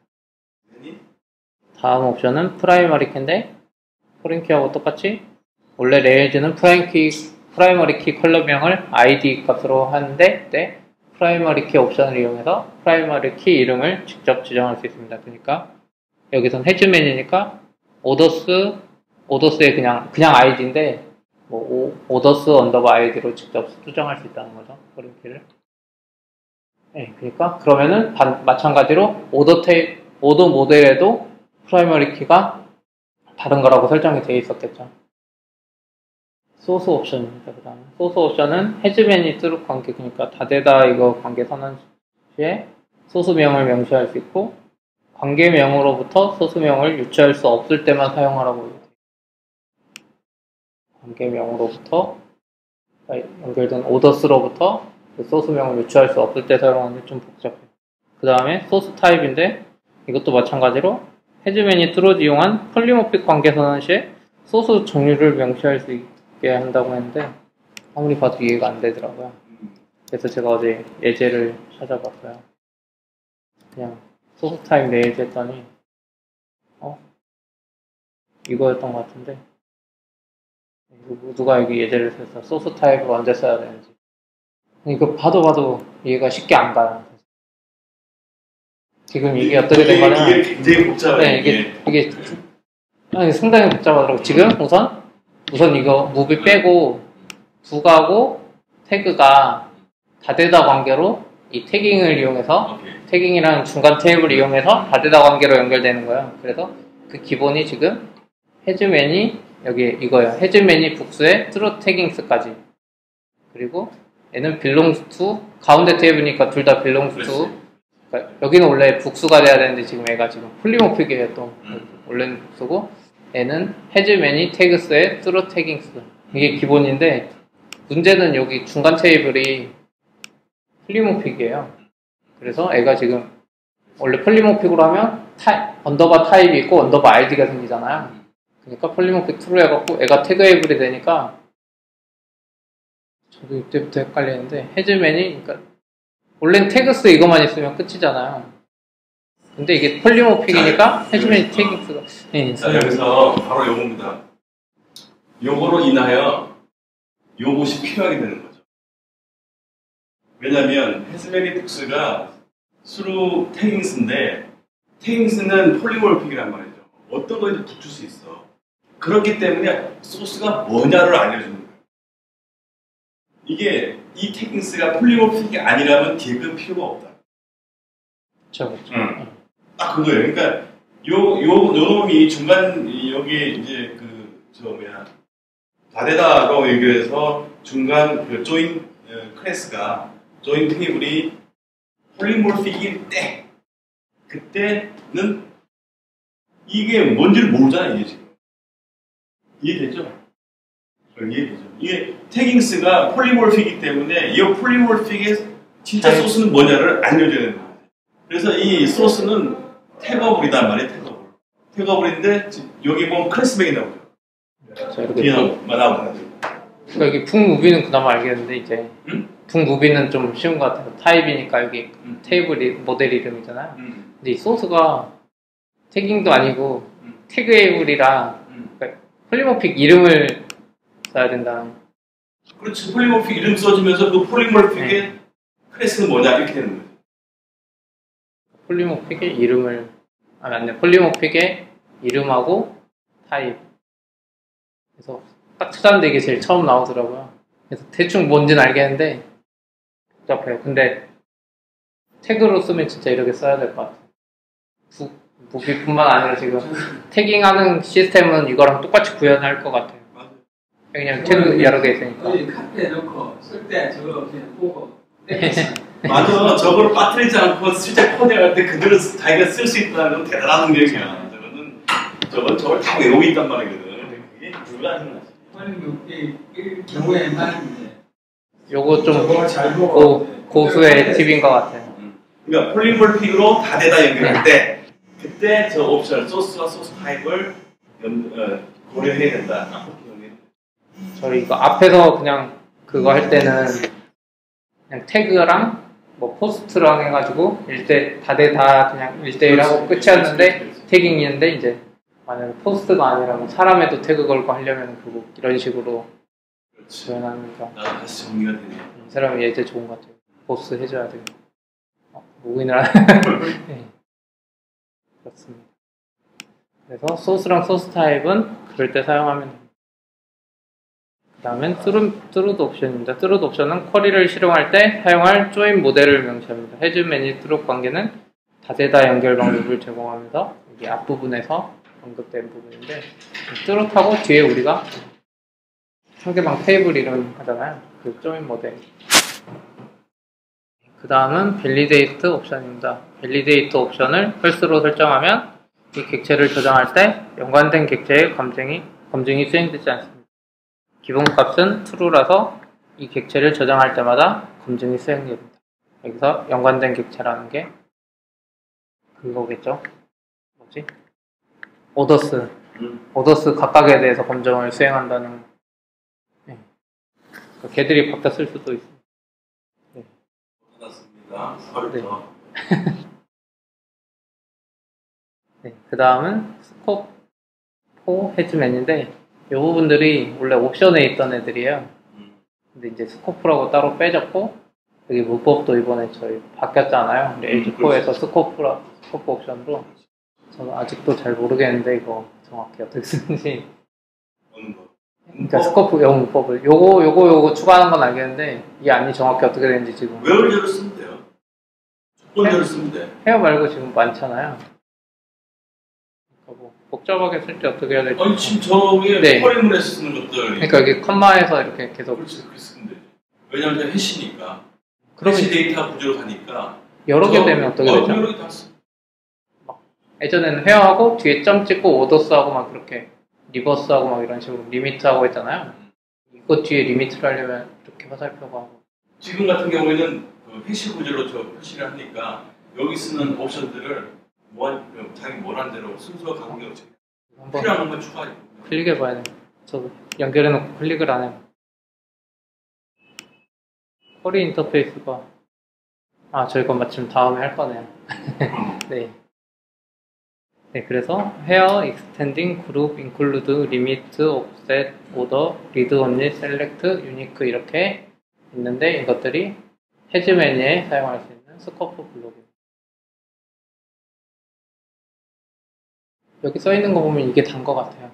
다음 옵션은 프라이머리 키인데 포린키하고 똑같이 원래 레일즈는 프라이머리 키, 프라이머리 키 컬러명을 아이디 값으로 하는데 때 프라이머리 키 옵션을 이용해서 프라이머리 키 이름을 직접 지정할 수 있습니다. 그러니까 여기선 헤즈맨이니까 오더스 오더스의 그냥 그냥 아이디인데 뭐 오, 오더스 언더바 아이디로 직접 수정할 수 있다는 거죠. 포린키를. 네, 그러니까 그러면은 반, 마찬가지로 오더 테이 오더 모델에도 프라이머리 키가 다른 거라고 설정이 되어 있었겠죠. 소스 옵션입니다. 그 다음에 소스 옵션은 헤즈맨이 트루 관계 그러니까 다데다 이거 관계 선언 시에 소스명을 명시할 수 있고 관계명으로부터 소스명을 유추할 수 없을 때만 사용하라고 관계명으로부터 연결된 오더스로부터 그 소스명을 유추할 수 없을 때 사용하는 게 좀 복잡해요. 그 다음에 소스 타입인데 이것도 마찬가지로 헤즈맨이 트롯 이용한 폴리모픽 관계 선언 시에 소스 종류를 명시할 수 있게 한다고 했는데 아무리 봐도 이해가 안 되더라고요. 그래서 제가 어제 예제를 찾아봤어요. 그냥 소스 타입 레일즈 했더니 어? 이거였던 것 같은데 누가 여기 예제를 써서 소스 타입을 언제 써야 되는지 이거 봐도 봐도 이해가 쉽게 안 가요. 지금 이게 어떻게 된 거냐면 이게 굉장히 복잡해요. 네, 이게 이게 아니, 상당히 복잡하더라고. 지금 우선 우선 이거 무비 빼고 부가고 태그가 다데다 관계로 이 태깅을 이용해서 오케이. 태깅이라는 중간 테이블을 이용해서 다데다 관계로 연결되는 거예요. 그래서 그 기본이 지금 헤즈맨이 여기 이거예요. 헤즈맨이 복수의 트루 태깅스까지 그리고 얘는 belongs to 가운데 테이블이니까 둘 다 belongs to. 그렇지. 그러니까 여기는 원래 복수가 돼야 되는데 지금 얘가 지금 폴리모픽이에요 또. 음. 원래는 복수고 얘는 has many tags에 through taggings. 이게 기본인데 문제는 여기 중간 테이블이 폴리모픽이에요. 그래서 애가 지금 원래 폴리모픽으로 하면 타입, 언더바 타입이 있고 언더바 아이디가 생기잖아요. 그러니까 폴리모픽 트루 해갖고 애가 태그에이블이 되니까 저도 이때부터 헷갈리는데 해즈맨이 그러니까 원래는 태그스 이것만 있으면 끝이잖아요. 근데 이게 폴리모픽이니까 해즈맨이 태그스가 네, 자, 여기서 바로 요겁니다. 요거로 인하여 요것이 필요하게 되는 거죠. 왜냐하면 해즈메니틱스가 수루 태깅스인데 태깅스는 폴리모픽이란 말이죠. 어떤 거에도 붙을 수 있어. 그렇기 때문에 소스가 뭐냐를 알려주는 거예요. 이게 이 태깅스가 폴리모픽이 아니라면 디귿 필요가 없다. 그렇죠, 그렇죠. 응. 딱 그거예요. 그러니까 요, 요, 요 놈이 중간, 여기 이제 그, 저 뭐야, 다데다로 얘기해서 중간 그 조인 어, 클래스가, 조인 테이블이 폴리모픽일 때, 그때는 이게 뭔지를 모르잖아, 이게 지금. 이해되죠? 이해되죠? 이게 태깅스가 폴리모픽이기 때문에 이 폴리모픽의 진짜 소스는 뭐냐를 알려줘야 되는 거예요. 그래서 이 소스는 태거블이단 말이에요, 태거블. 태거블인데, 여기 보면 클래스백이 나오죠. 자, 이렇게 그냥 나오잖아요. 그러니까 여기 북무비는 그나마 알겠는데 이제 응? 북무비는 좀 쉬운 것 같아요. 타입이니까 여기 응. 테이블이 모델 이름이잖아요. 응. 근데 이 소스가 태깅도 아니고 응. 태그에이블이라 응. 그러니까 폴리모픽 이름을 써야 된다는. 그렇지. 폴리모픽 이름 써주면서 그 폴리모픽의 네. 클래스는 뭐냐 이렇게 되는 거죠. 폴리모픽의 이름을 아 맞네. 폴리모픽의 이름하고 타입. 그래서 딱 찾았는데 이게 제일 처음 나오더라고요. 그래서 대충 뭔지는 알겠는데 복잡해요. 근데 태그로 쓰면 진짜 이렇게 써야 될 것 같아요. 부, 무비뿐만 아니라 지금 태깅하는 시스템은 이거랑 똑같이 구현할 것 같아요. 맞아요. 그냥 태그 여러 개 있으니까. 거기 카페에 넣고 쓸 때 저거 그냥 보고 맞아. 저걸 빠뜨리지 않고 실제 코딩할 때 그대로 자기가 쓸 수 있다는 건 대단한 능력이야. 저거는 저건 저걸 다 외우고 있단 말이거든. 그게 불가능하지. 이, 이 경우에 말인데 요거 좀 저거 잘 보고 고, 고수의 팁인 것 같아요. 그러니까 폴리몰픽으로 다데다 연결할 때 그때 저 옵션 소스와 소스 타입을 연, 어, 고려해야 된다. 저희 이거 앞에서 그냥 그거 할 때는 그냥 태그랑 뭐 포스트랑 해가지고 일대 다대 다 그냥 일대일 하고 끝이었는데 태깅이었는데 이제 만약에 포스트가 아니라 뭐 사람에도 태그 걸고 하려면 그거 이런 식으로 그렇지. 구현하니까 나도 다시 정리가 되네. 이 사람이 예제 좋은 것 같아요. 보스 해줘야 돼요. 어, 로그인을 네. 그렇습니다. 그래서 소스랑 소스 타입은 그럴 때 사용하면 됩니다. 그 다음엔 through 옵션입니다. through 옵션은 쿼리를 실용할 때 사용할 조인 모델을 명시합니다. has many through 관계는 다세다 연결 방법을 제공하면서 여기 앞부분에서 언급된 부분인데 through하고 뒤에 우리가 상대방 테이블 이름 하잖아요. 그 조인 모델. 그 다음은 validate 옵션입니다. validate 옵션을 false로 설정하면 이 객체를 저장할 때 연관된 객체의 검증이, 검증이 수행되지 않습니다. 기본값은 true라서 이 객체를 저장할 때마다 검증이 수행됩니다. 여기서 연관된 객체라는 게 그거겠죠? 뭐지? 오더스. 음. 오더스 각각에 대해서 검증을 수행한다는 네. 그러니까 걔들이 바뀌어 쓸 수도 있습니다. 네. 받았습니다. 설정. 네. 그 다음은 스코프 헤즈맨인데 이 부분들이 원래 옵션에 있던 애들이에요. 근데 이제 스코프라고 따로 빼졌고 여기 문법도 이번에 저희 바뀌었잖아요. 에이지포에서 스코프라, 스코프 옵션으로 저는 아직도 잘 모르겠는데 이거 정확히 어떻게 쓰는지. 어느 거? 그러니까 스코프 영 문법을 요거 요거 요거 추가하는 건 알겠는데 이 안이 정확히 어떻게 되는지 지금 외월절을 쓰면 돼요. 조건절을 쓰면 돼. 헤어 말고 지금 많잖아요. 그러니까 뭐 복잡하게 쓸 때 어떻게 해야 될지. 아니 지금 저게 네. 포레문에서 쓰는 것들. 그러니까 여기 컴마에서 이렇게 계속 그렇지 그렇게 쓰면 돼. 왜냐하면 이제 해시니까. 그러면 해시 데이터 구조로 가니까 여러 개 저- 되면 어떻게 어, 되죠? 여러 개 다 써. 예전에는 헤어하고 뒤에 점 찍고 오더스하고 막 그렇게 리버스하고 막 이런 식으로 리미트하고 했잖아요. 이거 뒤에 리미트를 하려면 이렇게 화살표가 하고. 지금 같은 경우에는 그 해시 구조로 저 표시를 하니까 여기 쓰는 옵션들을 뭐, 그 자기 원하는 대로 순서 간격없이 한번 필요한 것만 추가해. 클릭해봐야 돼요. 저도 연결해놓고 클릭을 안 해요. 허리 인터페이스가 아 저희 건 마침 다음에 할 거네요. 네. 네, 그래서 Here, Extending, Group, Include, Limit, Offset, Order, Read Only, Select, Unique 이렇게 있는데 이것들이 해즈 메뉴에 사용할 수 있는 스코프 블록입니다. 여기 써 있는 거 보면 이게 단 거 같아요.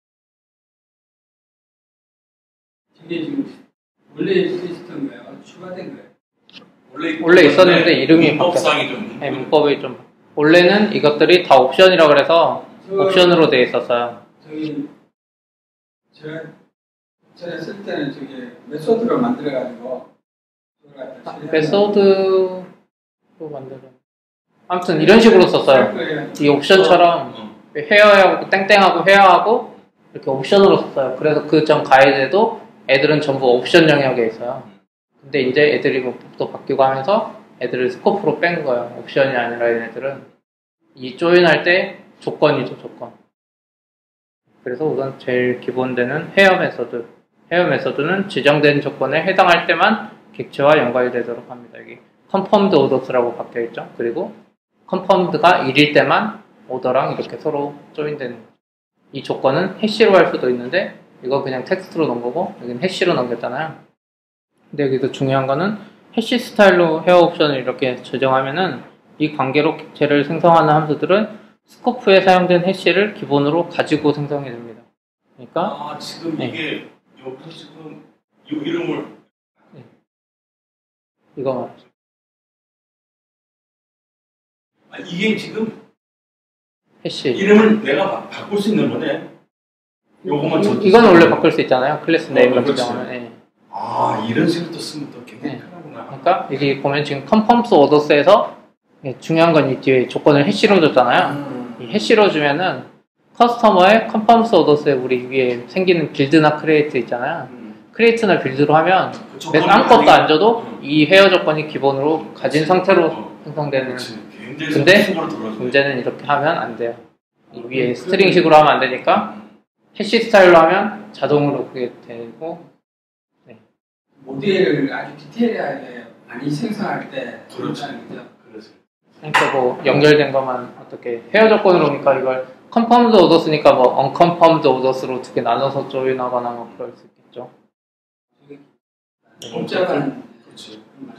이게 지금 원래 있었던 거예요? 추가된 거예요? 원래, 원래 있었는데 이름이 문법상이 좀 네, 문법이 좀 원래는 이것들이 다 옵션이라 그래서 저- 옵션으로 되어 있었어요. 저기 제가 전에 쓸 때는 저기 메소드로 만들어가지고 그걸 갖다 아, 처리하려고 메소드로 만들어. 아무튼 이런 식으로 썼어요. 쓸 거예요. 이 옵션처럼 어. 헤어하고 땡땡하고 헤어하고 이렇게 옵션으로 썼어요. 그래서 그 점 가이드에도 애들은 전부 옵션 영역에 있어요. 근데 이제 애들이 문법도 바뀌고 하면서 애들을 스코프로 뺀 거예요. 옵션이 아니라 얘네들은 이 조인할 때 조건이죠, 조건. 그래서 우선 제일 기본되는 헤어 메서드. 헤어 메서드는 지정된 조건에 해당할 때만 객체와 연관되도록 합니다. 여기 confirmed orders라고 바뀌어 있죠. 그리고 confirmed가 일일 때만 오더랑 이렇게 서로 조인되는 거죠. 이 조건은 해시로 할 수도 있는데 이거 그냥 텍스트로 넣은 거고 여기는 해시로 넘겼잖아요. 근데 여기서 중요한 거는 해시 스타일로 헤어 옵션을 이렇게 조정하면은 이 관계로 객체를 생성하는 함수들은 스코프에 사용된 해시를 기본으로 가지고 생성이 됩니다. 그러니까 아 지금 네. 이게 여기서 지금 이 이름을 이거 말이죠. 아, 이게 지금 해시. 이름을 내가 바, 바꿀 수 있는 거네. 요거만 저- 이건 원래 바꿀 수 있잖아요. 클래스 어, 네임을 그렇지. 지정하면. 예. 아 이런 식으로 또 쓰면 또 굉장히 네. 편하구나. 그러니까 여기 보면 지금 컨펌스 오더스에서 중요한 건 이 뒤에 조건을 해시로 줬잖아요. 음. 이 해시로 주면은 커스터머의 컨펌스 오더스에 우리 위에 생기는 빌드나 크리에이트 있잖아요. 음. 크리에이트나 빌드로 하면 그 조건을 아무것도 가지고- 안 줘도 음. 이 헤어 조건이 기본으로 가진 상태로 어. 생성되는. 그렇지. 굉장히 근데 속으로 들어가지고. 문제는 이렇게 하면 안 돼요. 이 위에 음, 스트링식으로 하면 안 되니까 음. 해시 스타일로 하면 자동으로 그게 되고. 모델을 아주 디테일하게 많이 생성할 때 그렇죠. 그렇다는 거죠. 그렇지. 그러니까 뭐 연결된 것만 어떻게 헤어 조건으로 오니까 이걸 컨펌드 오더스니까 뭐 언컨펌드 오더스로 두 개 나눠서 조인하거나 뭐 그럴 수 있겠죠. 복잡한 그렇지.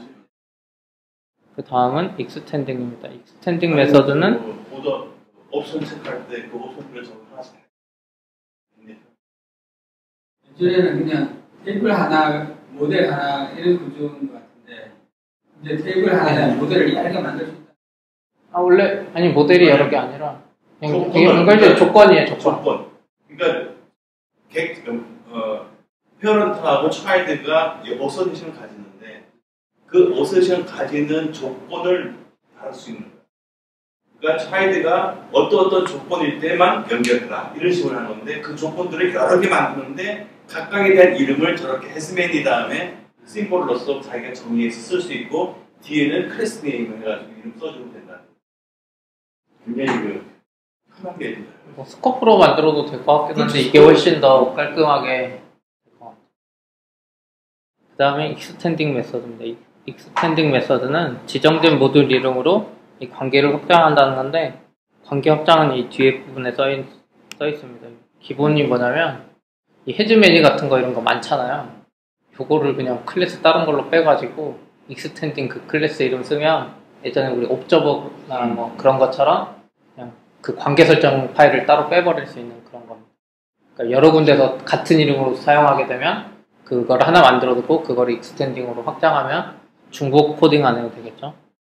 그 다음은 익스텐딩입니다. 익스텐딩 메서드는 그 오더 옵션 체크할 때 그 옵션들을 저 하나씩 다 있네. 예전에는 그냥 테이블 하나, 모델 하나 이런 구조인 것 같은데 이제 테이블 하나에 모델을 얇게 만들 수 있다. 아 원래 아니 모델이 여러 개 아니라 그냥 조건은 이게 연결된 조건이에요. 조건. 조건. 그러니까 객, 어, 페어런트하고 차일드가 어서니션을 가지는데 그 어서니션을 가지는 조건을 다룰 수 있는 거예요. 그러니까 차일드가 어떤 어떤 조건일 때만 연결해라 이런 식으로 하는 건데 그 조건들을 여러 개 만드는데 각각에 대한 이름을 저렇게 해스맨이 다음에 심볼로서 자기가 정의해서 쓸 수 있고 뒤에는 클래스 네임을 해가지고 이름 써주면 된다. 굉장히 그 편한 게 있나요? 뭐 스코프로 만들어도 될 것 같긴 한데 그렇죠. 이게 훨씬 더 깔끔하게 될 것 같아요. 그 다음에 익스텐딩 메서드입니다. 이 익스텐딩 메서드는 지정된 모듈 이름으로 이 관계를 확장한다는 건데 관계 확장은 이 뒤에 부분에 써, 있, 써 있습니다. 기본이 뭐냐면 이 헤즈메니 같은 거 이런 거 많잖아요. 요거를 그냥 클래스 다른 걸로 빼가지고 익스텐딩 그 클래스 이름 쓰면 예전에 우리 옵저버나 뭐 그런 것처럼 그냥 그 관계 설정 파일을 따로 빼버릴 수 있는 그런 겁니다. 그러니까 여러 군데서 같은 이름으로 사용하게 되면 그걸 하나 만들어 두고 그걸 익스텐딩으로 확장하면 중복 코딩 안 해도 되겠죠.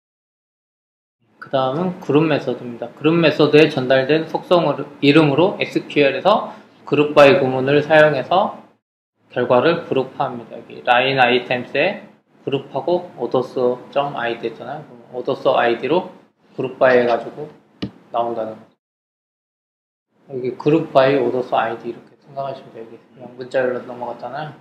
그 다음은 그룹 메서드입니다. 그룹 메서드에 전달된 속성 이름으로 에스큐엘에서 그룹 바이 구문을 사용해서 결과를 그룹화합니다. 여기 라인 아이템스에 그룹하고 오더스.id 했잖아요. 오더스 아이디로 그룹 바이 해가지고 나온다는 거죠. 여기 그룹 바이 오더스 아이디 이렇게 생각하시면 돼요. 여기 그냥 문자열로 넘어갔잖아요.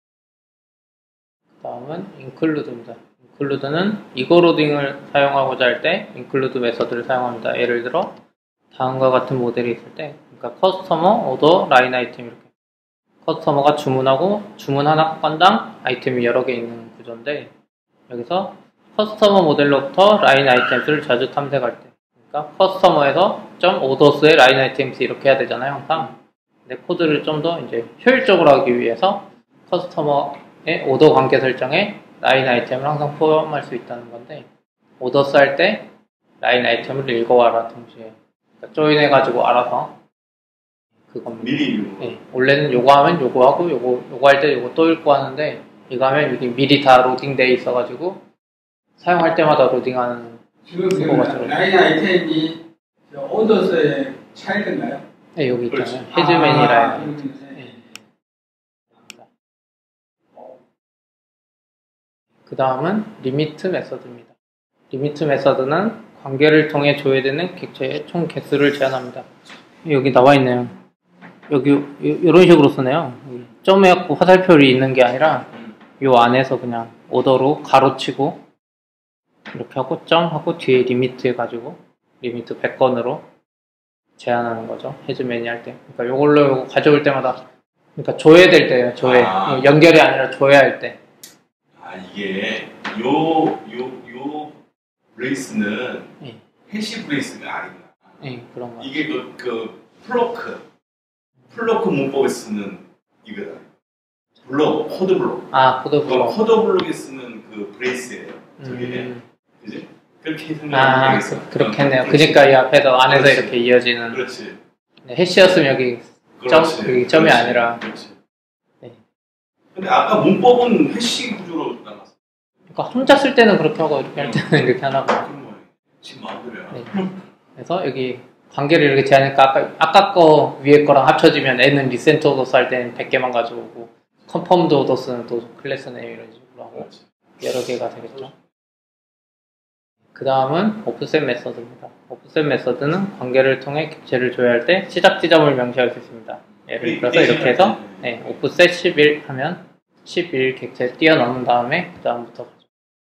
그 다음은 include입니다. include는 이거 로딩을 사용하고자 할 때 include 메서드를 사용합니다. 예를 들어 다음과 같은 모델이 있을 때, 그러니까 커스터머, 오더, 라인 아이템 이렇게 커스터머가 주문하고 주문 하나 건당 아이템이 여러 개 있는 구조인데, 여기서 커스터머 모델로부터 라인 아이템스를 자주 탐색할 때, 그러니까 커스터머에서 점 오더스의 라인 아이템스 이렇게 해야 되잖아요, 항상. 근데 코드를 좀 더 이제 효율적으로 하기 위해서 커스터머의 오더 관계 설정에 라인 아이템을 항상 포함할 수 있다는 건데, 오더스 할 때 라인 아이템을 읽어와라 동시에, 그러니까 조인해가지고 알아서 그겁니다. 미리 네, 원래는 요거 하면 요거 하고 요거 요거 할 때 요거 또 읽고 하는데, 이거 하면 여기 미리 다 로딩되어 있어가지고 사용할 때마다 로딩하는. 지금 그 라인 아이템이 오더스의 차이인가요? 네, 여기 있잖아요. 헤즈맨이 라인 아이템. 네. 그 다음은 리미트 메서드입니다. 리미트 메서드는 관계를 통해 조회되는 객체의 총 개수를 제한합니다. 여기 나와 있네요. 여기 이런 식으로 쓰네요. 점에 화살표를 있는 게 아니라 요 안에서 그냥 오더로 가로치고 이렇게 하고 점 하고 뒤에 리미트 해가지고 리미트 백 건으로 제한하는 거죠. 헤즈맨이 할 때. 그러니까 요걸로 요거 가져올 때마다, 그러니까 조회될 때예요. 조회. 아. 연결이 아니라 조회할 때. 아, 이게 요 요 요 브레이스는 네. 해시 브레이스가 아니구나. 네, 그런 거. 이게 그, 그 플로크 플로크 문법에 쓰는 이거다. 블록, 코드 블록. 아, 코드 그 블록. 코드 블록에 쓰는 그 브레이스예요. 저게. 음. 그지? 그렇게 아, 생각하면 되겠어. 그, 그렇겠네요. 그러니까 이 앞에서 안에서 그렇지. 이렇게 이어지는. 그렇지. 네, 해시였으면 여기 점, 그렇지. 여기 점이 그렇지. 아니라. 그렇지. 네. 근데 아까 문법은 해시 구조로 나갔어. 그러니까 혼자 쓸 때는 그렇게 하고 이렇게 할 때는 이렇게 하나 봐요. 그런 거예요. 지금 마음대로야. 네. 그래서 여기 관계를 이렇게 제하니까 아까, 아까 거 위에 거랑 합쳐지면 N은 리센트 오더스 할 때는 백 개만 가져오고, 컨펌드 오더스는 또 클래스 네임 이런 식으로 하고 그렇지. 여러 개가 되겠죠. 그 다음은 오프셋 메서드입니다. 오프셋 메서드는 관계를 통해 객체를 조회할 때 시작 지점을 명시할 수 있습니다. 예를 들어서 이렇게 해서 네, 오프셋 십일 하면 십일 객체 뛰어넘은 다음에 그 다음부터 가죠.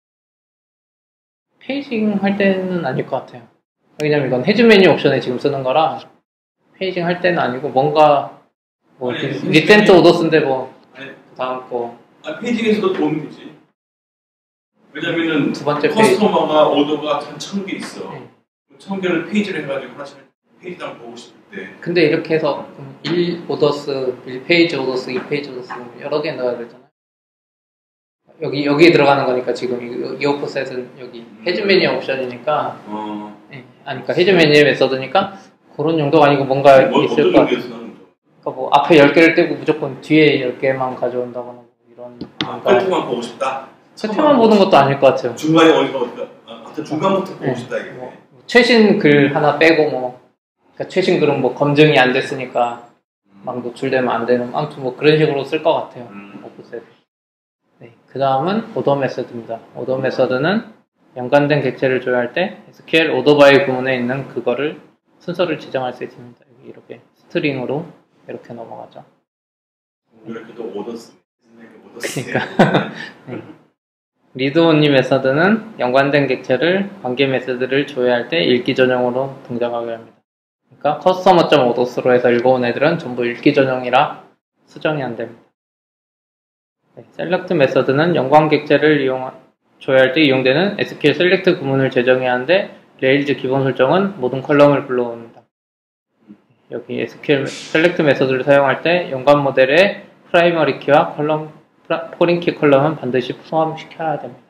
페이징 할 때는 아닐 것 같아요. 왜냐면 이건 헤즈 메뉴 옵션에 지금 쓰는 거라 페이징 할 때는 아니고, 뭔가 뭐 아니, 리센트 오더스인데 뭐 아니, 그 다음 거 아, 페이징에서도 도움이 되지. 왜냐면은 두 번째 페이지. 커스터머가 오더가 한 천 개 있어. 네. 천 개를 페이지를 해가지고 하나씩 페이지당 보고 싶을 때. 근데 이렇게 해서 일 오더스, 일 페이지 오더스, 이 페이지 오더스 여러 개 넣어야 되잖아요. 여기, 여기에 들어가는 거니까 지금 이, 이 오프셋은 여기 헤즈 메뉴 옵션이니까, 어. 네. 아니, 그러니까 헤즈 메뉴 메서드니까 그런 용도가 아니고 뭔가 뭐, 있을 어떤 것 같아요. 용도에서 나는 거? 그러니까 뭐 앞에 열 개를 떼고 무조건 뒤에 열 개만 가져온다거나 뭐 이런. 아, 뭔가 끝만 보고 싶다. 세트만 보는 것도 아닐 것 같아요. 중간에 어디서 어디가? 아, 하여튼 중간부터 보고 네. 싶다 이게. 뭐, 최신 글 하나 빼고 뭐, 그러니까 최신 글은 뭐 검증이 안 됐으니까 막 노출되면 안 되는, 아무튼 뭐 그런 식으로 쓸 것 같아요. 음. 오프셋. 네, 그 다음은 오더 메서드입니다. 오더 메서드는 연관된 객체를 조회할 때 에스큐엘 오더 바이 구문에 있는 그거를 순서를 지정할 수 있습니다. 여기 이렇게 스트링으로 이렇게 넘어가죠. 이렇게도 오더스. 오더스. 그러니까. 네. 리드 온리 메서드는 연관된 객체를 관계 메서드를 조회할 때 읽기 전용으로 동작하게 합니다. 그러니까 커스터머.오더스로 해서 읽어온 애들은 전부 읽기 전용이라 수정이 안 됩니다. 네, 셀렉트 메서드는 연관 객체를 이용 조회할 때 이용되는 에스큐엘 셀렉트 구문을 제정해야 하는데, 레일즈 기본 설정은 모든 컬럼을 불러옵니다. 여기 에스큐엘 셀렉트 메서드를 사용할 때 연관 모델의 프라이머리 키와 컬럼 포린 키 컬럼은 반드시 포함시켜야 됩니다.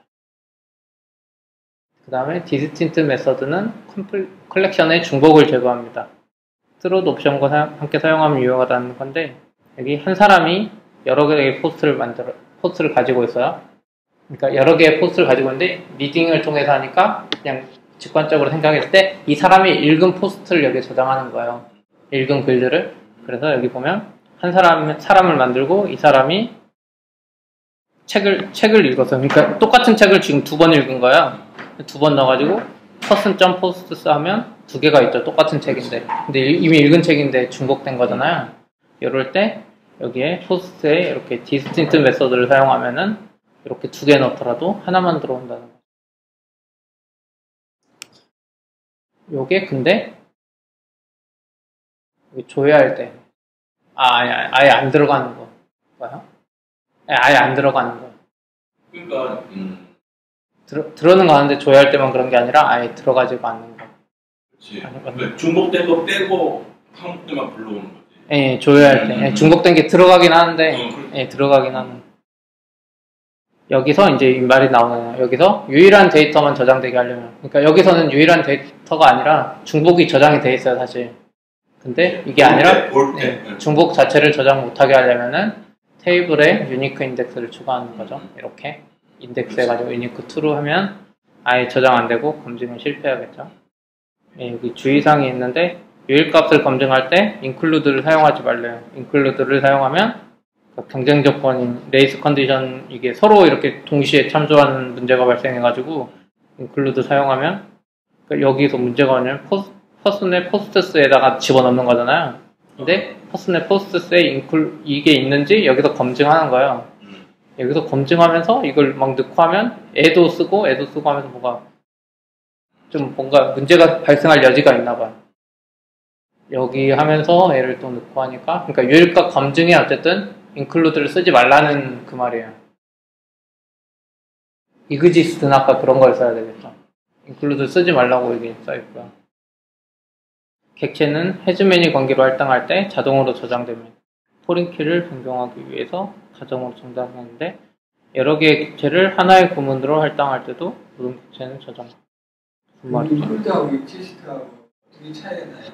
그 다음에 디스틴트 메서드는 컬렉션의 중복을 제거합니다. 트롯 옵션과 사용, 함께 사용하면 유효하다는 건데, 여기 한 사람이 여러 개의 포스트를 만들어 포스트를 가지고 있어요. 그러니까 여러 개의 포스트를 가지고 있는데 리딩을 통해서 하니까 그냥 직관적으로 생각했을 때 이 사람이 읽은 포스트를 여기에 저장하는 거예요. 읽은 글들을. 그래서 여기 보면 한 사람 사람을 만들고 이 사람이 책을 책을 읽어서 그러니까 똑같은 책을 지금 두 번 읽은 거야. 두 번 넣어가지고 person posts 하면 두 개가 있죠. 똑같은 책인데 근데 이미 읽은 책인데 중복된 거잖아요. 이럴 때 여기에 post에 이렇게 distinct 메서드를 사용하면은 이렇게 두 개 넣더라도 하나만 들어온다는 거. 요게 근데 조회할 때 아, 아예, 아예 안 들어가는 거 뭐요? 아예 안 들어가는 거. 그러니까 음. 들어, 들어는 가는데 조회할 때만 그런 게 아니라 아예 들어가지도 않는 거. 그렇지. 그러니까 중복된 거 빼고 한국대만 불러오는 거지. 예, 조회할 때. 음, 예, 중복된 게 들어가긴 하는데, 어, 예, 들어가긴 하는. 여기서 이제 이 말이 나오네요. 여기서 유일한 데이터만 저장되게 하려면. 그러니까 여기서는 유일한 데이터가 아니라 중복이 저장이 돼 있어요, 사실. 근데 이게 볼 아니라 때, 볼 때. 예, 중복 자체를 저장 못하게 하려면은 테이블에 유니크 인덱스를 추가하는 거죠. 이렇게 인덱스 해가지고 유니크 이로 하면 아예 저장 안 되고 검증을 실패하겠죠. 예, 여기 주의사항이 있는데 유일값을 검증할 때 include를 사용하지 말래요. include를 사용하면 경쟁 조건인 레이스 컨디션 이게 서로 이렇게 동시에 참조하는 문제가 발생해가지고 include 사용하면 그러니까 여기서 문제가 뭐냐면 퍼슨의 포스트스에다가 집어넣는 거잖아요. 근데 퍼슨의 포스트스에 include 이게 있는지 여기서 검증하는 거예요. 여기서 검증하면서 이걸 막 넣고 하면 애도 쓰고 애도 쓰고 하면서 뭐가 좀 뭔가 문제가 발생할 여지가 있나 봐요. 여기 하면서 애를 또 넣고 하니까 그러니까 유일값 검증이 어쨌든 include를 쓰지 말라는 그 말이에요. exist는 아까 그런 걸 써야 되겠죠. include 쓰지 말라고 여기 써있고요. 객체는 해즈맨이 관계로 할당할 때 자동으로 저장됩니다. 포린키를 변경하기 위해서 가정으로 정당하는데 여러 개의 객체를 하나의 구문으로 할당할 때도 모든 객체는 저장. 무슨 말이죠? include하고 exist하고 어떻게 차이가 나요?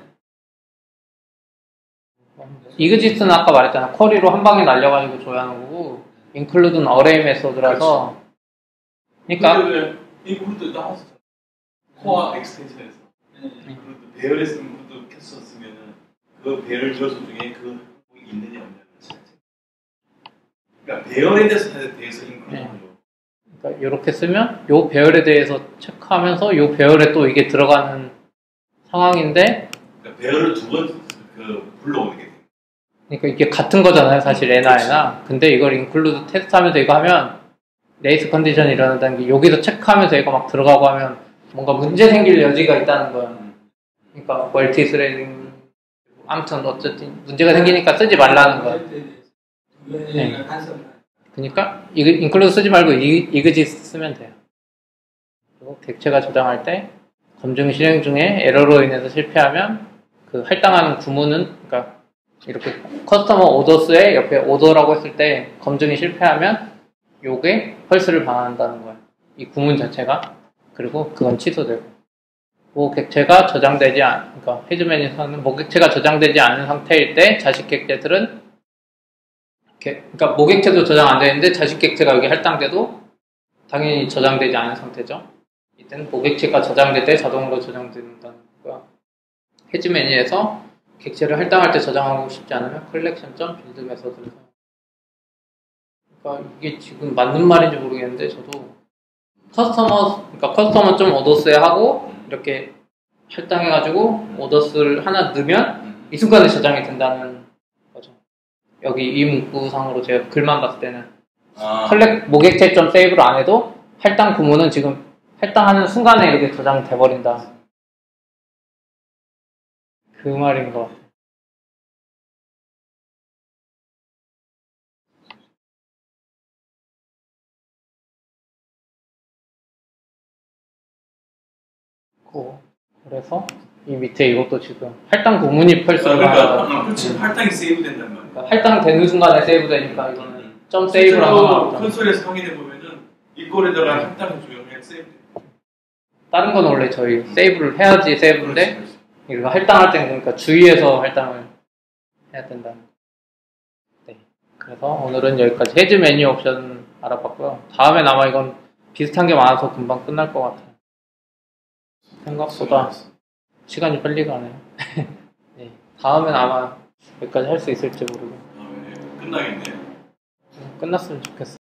exist는 아까 말했잖아. 쿼리로 한 방에 날려가지고 조회하는 거고 include는 어레이 메소드라서 그러니까 include 나왔어. 코어 엑스텐션에서 include 배열에서 include 캐서 쓰면은 그 배열 요소 중에 그 있느냐 없느냐. 그러니까 배열에 대해서 대해서 include 하는 거. 그러니까 이렇게 쓰면 요 배열에 대해서 체크하면서 요 배열에 또 이게 들어가는 상황인데 그러니까 배열을 두 번 그 불러오는 게 그러니까 이게 같은 거잖아요 사실 N나 N나 근데 이걸 include 테스트하면서 이거 하면 레이스 컨디션이 일어난다는 게 여기서 체크하면서 이거 막 들어가고 하면 뭔가 문제 생길 여지가 있다는 거예요. 그러니까 멀티 스레딩 아무튼 어쨌든 문제가 생기니까 쓰지 말라는 거예요. 네. 그러니까 이거 include 쓰지 말고 exist 쓰면 돼요. 그리고 객체가 저장할 때 검증 실행 중에 에러로 인해서 실패하면 그 할당하는 구문은 그러니까 이렇게 커스터머 오더스에 옆에 오더라고 했을 때 검증이 실패하면 요게 펄스를 반환한다는 거예요. 이 구문 자체가. 그리고 그건 취소되고 모객체가 저장되지 않 그러니까 헤즈맨에서는 모객체가 저장되지 않은 상태일 때 자식 객체들은 그러니까 모객체도 저장 안 되는데 자식 객체가 여기 할당돼도 당연히 저장되지 않은 상태죠. 이때는 모객체가 저장될 때 자동으로 저장된다는 거고요. 헤즈매니에서 객체를 할당할 때 저장하고 싶지 않으면 collection.build 메서드를 사용. 그러니까 이게 지금 맞는 말인지 모르겠는데 저도 커스터머 그러니까 커스터머 좀 오더스에 하고 이렇게 할당해가지고 오더스를 하나 넣으면 이 순간에 저장이 된다는 거죠. 여기 이 문구상으로 제가 글만 봤을 때는 아. 컬렉 모객체.save를 세이브를 안 해도 할당 구문은 지금 할당하는 순간에 이렇게 저장이 돼버린다. 그 말인 것 같아요. 그래서 이 밑에 이것도 지금 할당 구문이 펄스를 그러니까 그렇지 할당이 세이브 된단 말이야. 그러니까 할당되는 순간에 세이브 되니까 이거는 점 세이브라고 콘솔에서 확인해 보면은 이 꼴에다가 할당해 주면 그냥 세이브. 다른 건 원래 저희 세이브를 해야지 세이브인데 이거 할당할 때는 그러니까 주의해서 할당을 해야 된다는 거. 네. 그래서 오늘은 여기까지 해즈 메뉴 옵션 알아봤고요. 다음엔 아마 이건 비슷한 게 많아서 금방 끝날 것 같아요. 생각보다 시간이 빨리 가네요. 네. 다음엔 아마 여기까지 할 수 있을지 모르겠어요. 아, 네. 끝나겠네요. 끝났으면 좋겠어요.